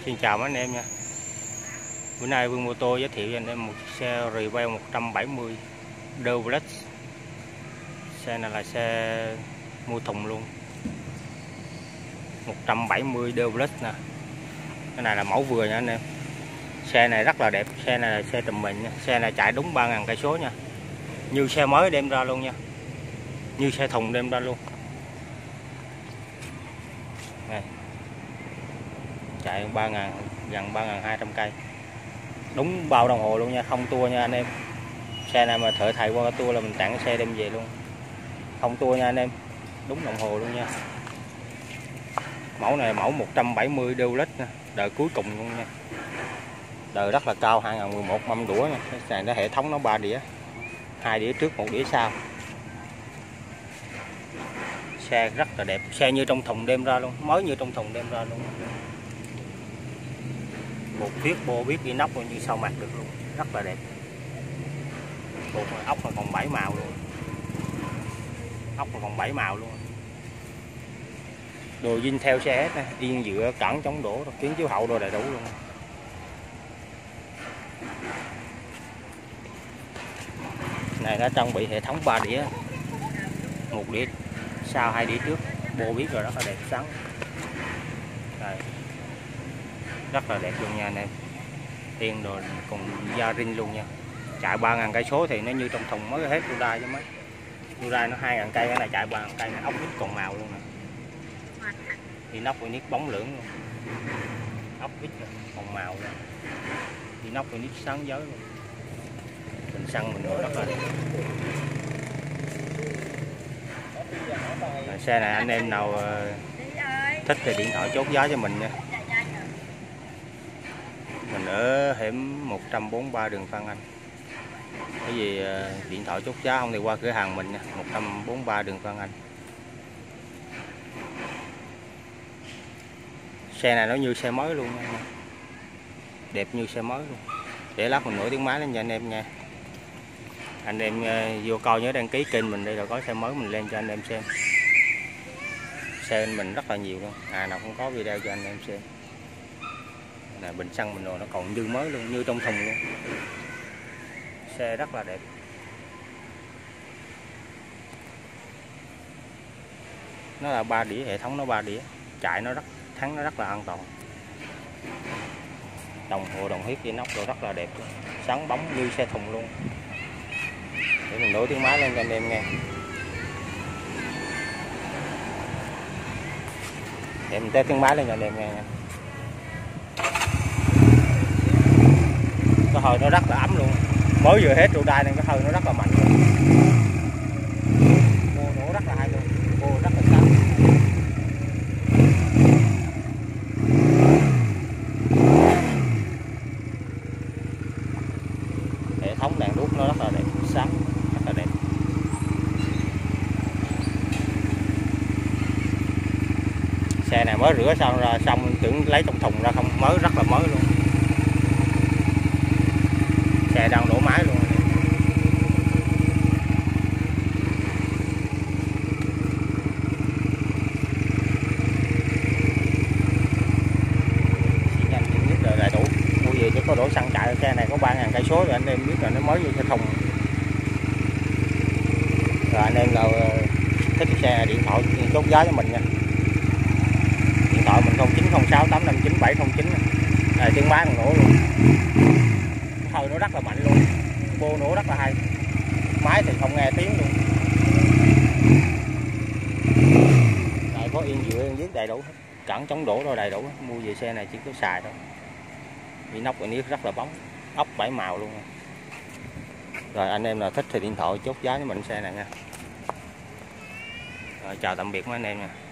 Xin chào mấy anh em nha. Bữa nay Vương Mô Tô giới thiệu cho anh em một xe Rival 170 Deluxe. Xe này là xe mua thùng luôn, 170 Deluxe nè. Cái này là mẫu vừa nha anh em. Xe này rất là đẹp, xe này là xe trùm mình nha. Xe này chạy đúng 3.000 cây số nha. Như xe mới đem ra luôn nha. Như xe thùng đem ra luôn. Này. Chạy 3.000, gần 3.200 cây. Đúng bao đồng hồ luôn nha, không tua nha anh em. Xe này mà thợ thầy qua tua là mình tặng cái xe đem về luôn. Không tua nha anh em. Đúng đồng hồ luôn nha. Mẫu này mẫu 170 Deluxe nha, đời cuối cùng luôn nha. Đời rất là cao, 2011 mâm đũa nha. Cái này nó hệ thống nó 3 đĩa. 2 đĩa trước, 1 đĩa sau. Xe rất là đẹp, xe như trong thùng đem ra luôn, mới như trong thùng đem ra luôn. Một thiết bô biết inox như sau mặt được luôn, rất là đẹp. Bột ốc là còn 7 màu luôn, ốc là còn 7 màu luôn. Đồ zin theo xe hết, yên dựa cản chống đổ, kiến chiếu hậu đồ đầy đủ luôn. Này đã trang bị hệ thống 3 đĩa, 1 đĩa sau, 2 đĩa trước, bô biết rồi, rất là đẹp sáng. Đây. Rất là đẹp luôn nha anh em. Yên rồi cùng da rin luôn nha. Chạy 3.000 cây số thì nó như trong thùng mới hết Hyundai chứ mấy. Hyundai nó 2.000 cây, cái này chạy 3.000 cây, ốc vít còn màu luôn nè. Inox inox bóng lưỡng luôn. Ốc vít còn màu luôn. Inox inox sáng giới luôn. Mình xăng mình rất là đẹp. Xe này anh em nào thích thì điện thoại chốt giá cho mình nha. Mình ở hẻm 143 đường Phan Anh. Cái gì điện thoại chốt giá không thì qua cửa hàng mình nha, 143 đường Phan Anh. Xe này nó như xe mới luôn nha. Đẹp như xe mới luôn. Để lát mình mở tiếng máy lên cho anh em nha. Anh em vô coi nhớ đăng ký kênh mình đây, rồi có xe mới mình lên cho anh em xem. Xe mình rất là nhiều luôn, nào không có video cho anh em xem. Là bình xăng mình rồi nó còn như mới luôn, như trong thùng luôn. Xe rất là đẹp. Nó là 3 đĩa, hệ thống nó 3 đĩa, chạy nó rất là an toàn. Đồng hồ đồng huyết inox rồi rất là đẹp luôn. Sáng bóng như xe thùng luôn. Để mình đổi tiếng máy lên cho anh em nghe. Để mình test tiếng máy lên cho anh em nghe nha. Cái hơi nó rất là ấm luôn, mới vừa hết Hyundai nên cái hơi nó rất là mạnh luôn. Bô nổ rất là hay luôn, bô rất là sáng. Hệ thống đèn đuốc nó rất là đẹp, sáng rất là đẹp. Xe này mới rửa xong ra, xong tưởng lấy trong thùng ra không, mới rất là mới luôn. Xe đang nổ máy luôn. Xi nhanh biết rồi đầy đủ. Mua về chỉ có đổ xăng chạy, xe này có 3.000 cây số rồi anh em biết rồi, nó mới vô xe thùng. Rồi anh em nào thích xe điện thoại chốt giá cho mình nha. Điện thoại mình 0906 859 709. Này tiếng máy còn nổ luôn. Hơi nó rất là mạnh luôn, bô nổ rất là hay, máy thì không nghe tiếng luôn. Đây có yên dựa yên viết đầy đủ, cản chống đổ rồi đầy đủ. Mua về xe này chỉ có xài thôi. Inox inox rất là bóng, ốc 7 màu luôn. Rồi anh em nào thích thì điện thoại chốt giá với mình xe này nha. Rồi chào tạm biệt mấy anh em nha.